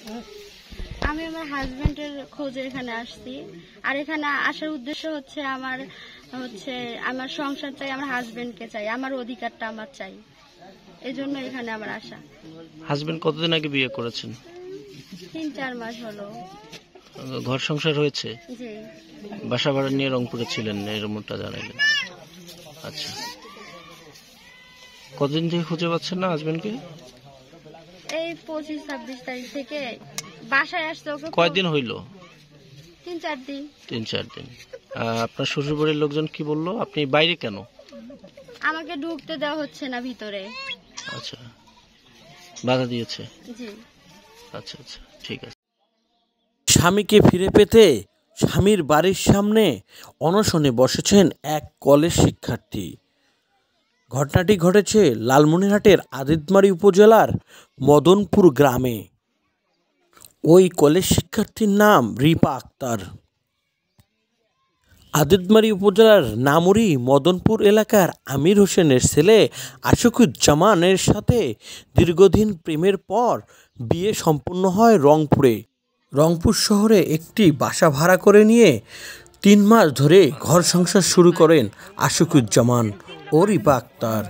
আমি আমার হাজবেন্ডের খোঁজে এখানে আসছি। আর এখানে আসার উদ্দেশ্য হচ্ছে আমার সংসার চাই, আমার হাজবেন্ডকে চাই, আমার অধিকারটা আমার চাই, এই জন্য এখানে আমার আসা। হাজবেন্ড কতদিন আগে বিয়ে করেছেন? 3-4 মাস হলো। ঘর সংসার হয়েছে? জি। বাসা ভাড়া নিয়ে রংপুরে ছিলেন এরকমটা জানাইলেন। আচ্ছা, কতদিন থেকে খুঁজে পাচ্ছেন না হাজবেন্ডকে? এই 25-26 তারিখ থেকে বাসায় আসতে। ওকে কয়দিন হইল? 3-4 দিন। 3-4 দিন। আপনার শ্বশুরবাড়ির লোকজন কি বললো? আপনি বাইরে কেন? আমাকে ঢুকতে দেওয়া হচ্ছে না ভিতরে। আচ্ছা, বাধা দিয়েছে? জি। আচ্ছা আচ্ছা, ঠিক আছে। স্বামীকে ফিরে পেতে স্বামীর বাড়ির সামনে অনশনে বসেছেন এক কলেজ শিক্ষার্থী। ঘটনাটি ঘটেছে লালমনিরহাটের আদিতমারি উপজেলার মদনপুর গ্রামে। ওই কলেজ শিক্ষার্থীর নাম রিপা আক্তার। আদিতমারি উপজেলার নামুরি মদনপুর এলাকার আমির হোসেনের ছেলে আশিকুজ্জামানের সাথে দীর্ঘদিন প্রেমের পর বিয়ে সম্পন্ন হয় রংপুরে। রংপুর শহরে একটি বাসা ভাড়া করে নিয়ে 3 মাস ধরে ঘর সংসার শুরু করেন আশিকুজ্জামান ও রিপা আক্তার।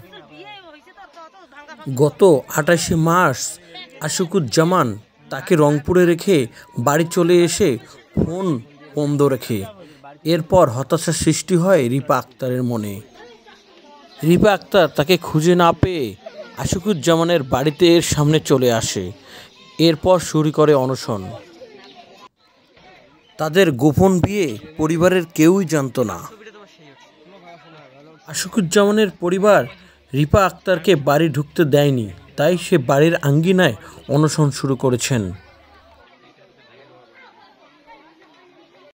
গত 28 মার্চ আশিকুজ্জামান তাকে রংপুরে রেখে বাড়ি চলে এসে ফোন বন্ধ রেখে। এরপর হতাশার সৃষ্টি হয় রিপা আক্তারের মনে। রিপা আক্তার তাকে খুঁজে না পেয়ে আশিকুজ্জামানের বাড়িতে এর সামনে চলে আসে। এরপর শুরু করে অনশন। তাদের গোপন বিয়ে পরিবারের কেউই জানত না। আশিকুজ্জামানের পরিবার রিপা আক্তারকে বাড়ি ঢুকতে দেয়নি, তাই সে বাড়ির আঙ্গিনায় অনশন শুরু করেছেন।